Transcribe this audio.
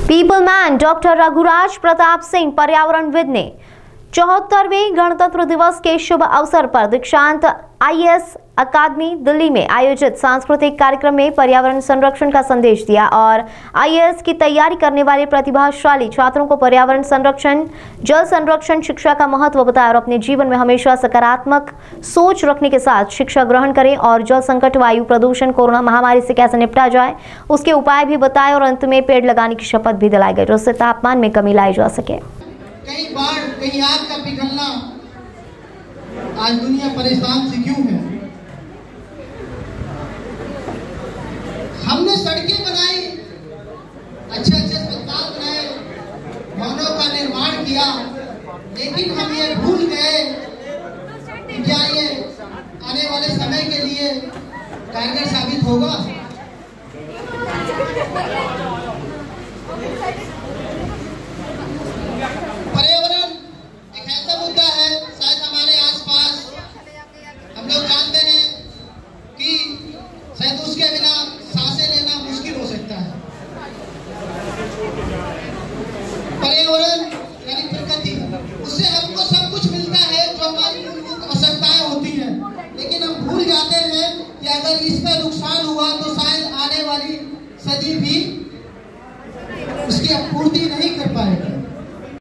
People man doctor Raghuraj Pratap Singh पर्यावरणविद ने 74वें गणतंत्र दिवस के शुभ अवसर पर दीक्षांत आईएएस अकादमी दिल्ली में आयोजित सांस्कृतिक कार्यक्रम में पर्यावरण संरक्षण का संदेश दिया और आईएएस की तैयारी करने वाले प्रतिभाशाली छात्रों को पर्यावरण संरक्षण, जल संरक्षण शिक्षा का महत्व बताया और अपने जीवन में हमेशा सकारात्मक सोच रखने के साथ शिक्षा ग्रहण करें और जल संकट, वायु प्रदूषण, कोरोना महामारी से कैसे निपटा जाए उसके उपाय भी बताए और अंत में पेड़ लगाने की शपथ भी दिलाई गई जिससे तापमान में कमी लाई जा सके। कई बार कहीं आग का पिघलना, आज दुनिया परेशान से क्यों है? हमने सड़कें बनाई, अच्छे अस्पताल बनाए, भवनों का निर्माण किया, लेकिन हम ये भूल गए कि क्या ये आने वाले समय के लिए कारगर साबित होगा? पर्यावरण एक ऐसा मुद्दा है, शायद हमारे आसपास हम लोग जानते हैं कि शायद उसके बिना सांसें लेना मुश्किल हो सकता है। पर्यावरण यानी प्रकृति, उससे हमको सब कुछ मिलता है जो हमारी मूलभूत आवश्यकताएं होती हैं, लेकिन हम भूल जाते हैं कि अगर इसका नुकसान हुआ तो शायद आने वाली सदी भी